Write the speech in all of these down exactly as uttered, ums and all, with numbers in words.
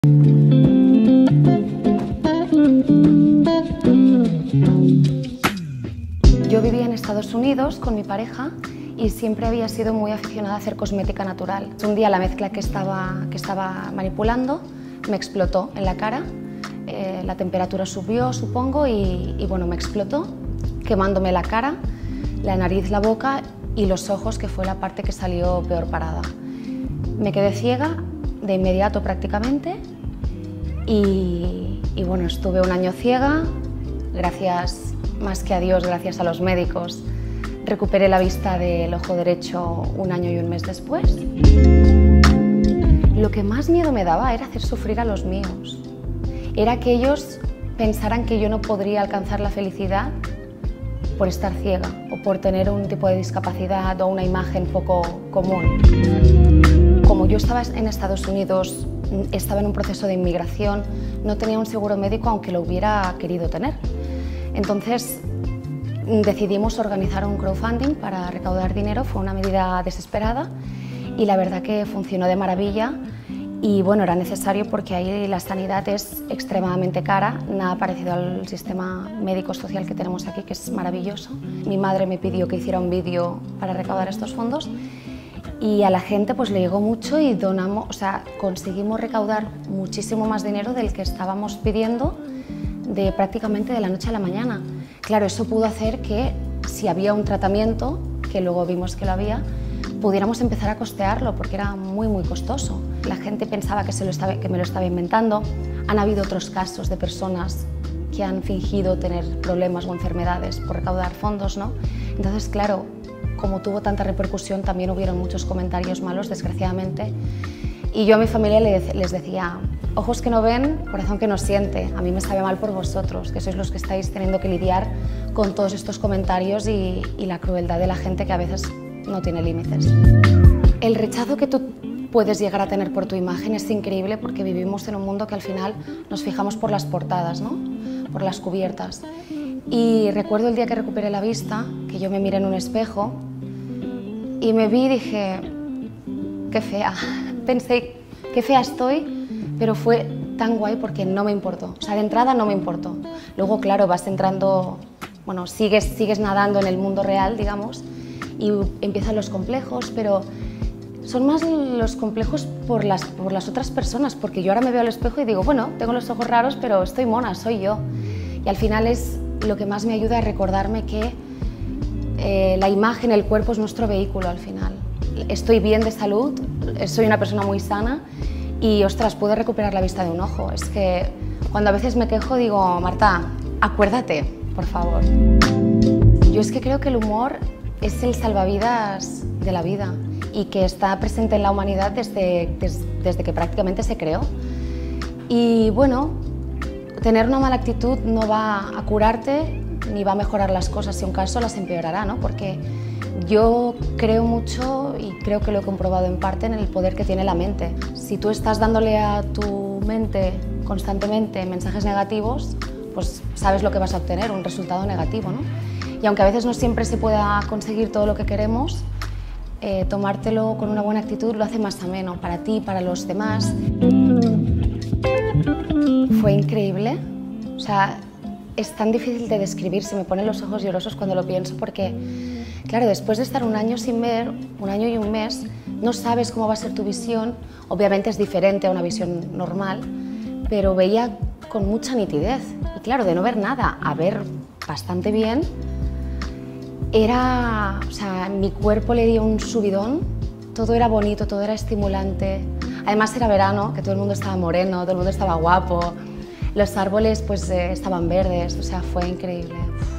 Yo vivía en Estados Unidos con mi pareja y siempre había sido muy aficionada a hacer cosmética natural. Un día la mezcla que estaba, que estaba manipulando me explotó en la cara, eh, la temperatura subió, supongo, y, y bueno, me explotó, quemándome la cara, la nariz, la boca y los ojos, que fue la parte que salió peor parada. Me quedé ciega de inmediato prácticamente y, y bueno, estuve un año ciega, gracias más que a Dios, gracias a los médicos. Recuperé la vista del ojo derecho un año y un mes después. Lo que más miedo me daba era hacer sufrir a los míos. Era que ellos pensaran que yo no podría alcanzar la felicidad por estar ciega o por tener un tipo de discapacidad o una imagen poco común. Como yo estaba en Estados Unidos, estaba en un proceso de inmigración, no tenía un seguro médico aunque lo hubiera querido tener. Entonces decidimos organizar un crowdfunding para recaudar dinero. Fue una medida desesperada y la verdad que funcionó de maravilla. Y bueno, era necesario porque ahí la sanidad es extremadamente cara, nada parecido al sistema médico-social que tenemos aquí, que es maravilloso. Mi madre me pidió que hiciera un vídeo para recaudar estos fondos y a la gente pues le llegó mucho y donamos, o sea, conseguimos recaudar muchísimo más dinero del que estábamos pidiendo de prácticamente de la noche a la mañana. Claro, eso pudo hacer que si había un tratamiento, que luego vimos que lo había, pudiéramos empezar a costearlo porque era muy muy costoso. La gente pensaba que, se lo estaba, que me lo estaba inventando. Han habido otros casos de personas que han fingido tener problemas o enfermedades por recaudar fondos, ¿no? Entonces, claro, como tuvo tanta repercusión, también hubieron muchos comentarios malos, desgraciadamente. Y yo a mi familia les decía, ojos que no ven, corazón que no siente. A mí me sabe mal por vosotros, que sois los que estáis teniendo que lidiar con todos estos comentarios y, y la crueldad de la gente que a veces no tiene límites. El rechazo que tú puedes llegar a tener por tu imagen es increíble porque vivimos en un mundo que al final nos fijamos por las portadas, ¿no? Por las cubiertas. Y recuerdo el día que recuperé la vista, que yo me miré en un espejo y me vi y dije, qué fea. Pensé, qué fea estoy, pero fue tan guay porque no me importó. O sea, de entrada no me importó. Luego, claro, vas entrando, bueno, sigues, sigues nadando en el mundo real, digamos, y empiezan los complejos, pero son más los complejos por las, por las otras personas, porque yo ahora me veo al espejo y digo, bueno, tengo los ojos raros, pero estoy mona, soy yo. Y al final es lo que más me ayuda a recordarme que eh, la imagen, el cuerpo es nuestro vehículo al final. Estoy bien de salud, soy una persona muy sana y, ostras, puedo recuperar la vista de un ojo. Es que cuando a veces me quejo digo, Marta, acuérdate, por favor. Yo es que creo que el humor es el salvavidas de la vida y que está presente en la humanidad desde, des, desde que prácticamente se creó. Y bueno, tener una mala actitud no va a curarte ni va a mejorar las cosas, si un caso las empeorará, ¿no? Porque yo creo mucho y creo que lo he comprobado en parte en el poder que tiene la mente. Si tú estás dándole a tu mente constantemente mensajes negativos, pues sabes lo que vas a obtener, un resultado negativo, ¿no? Y aunque a veces no siempre se pueda conseguir todo lo que queremos, eh, tomártelo con una buena actitud lo hace más ameno para ti, para los demás. Fue increíble, o sea, es tan difícil de describir, se me ponen los ojos llorosos cuando lo pienso porque, claro, después de estar un año sin ver, un año y un mes, no sabes cómo va a ser tu visión. Obviamente es diferente a una visión normal, pero veía con mucha nitidez. Y claro, de no ver nada a ver bastante bien, era, o sea, mi cuerpo le dio un subidón, todo era bonito, todo era estimulante. Además era verano, que todo el mundo estaba moreno, todo el mundo estaba guapo, los árboles pues eh, estaban verdes, o sea, fue increíble.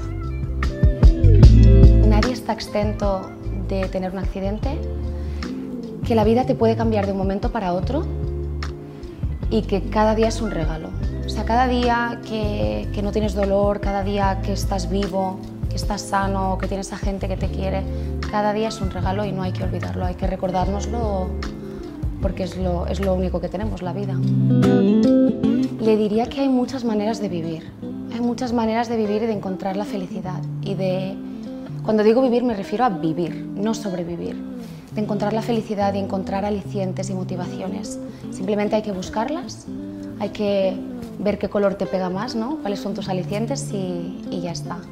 Uf. Nadie está exento de tener un accidente, que la vida te puede cambiar de un momento para otro y que cada día es un regalo. O sea, cada día que, que no tienes dolor, cada día que estás vivo, que estás sano, que tienes a gente que te quiere, cada día es un regalo y no hay que olvidarlo, hay que recordárnoslo porque es lo, es lo único que tenemos, la vida. Le diría que hay muchas maneras de vivir, hay muchas maneras de vivir y de encontrar la felicidad. Y de, cuando digo vivir me refiero a vivir, no sobrevivir. De encontrar la felicidad y encontrar alicientes y motivaciones. Simplemente hay que buscarlas, hay que ver qué color te pega más, ¿no? Cuáles son tus alicientes y, y ya está.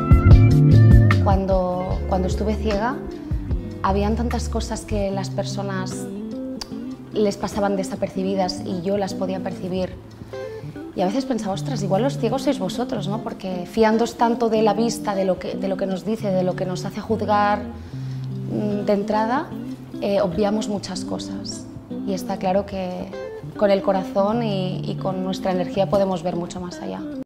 Cuando, cuando estuve ciega, habían tantas cosas que las personas les pasaban desapercibidas y yo las podía percibir. Y a veces pensaba, ostras, igual los ciegos sois vosotros, ¿no? Porque fiándoos tanto de la vista, de lo que, de lo que nos dice, de lo que nos hace juzgar de entrada, eh, obviamos muchas cosas. Y está claro que con el corazón y, y con nuestra energía podemos ver mucho más allá.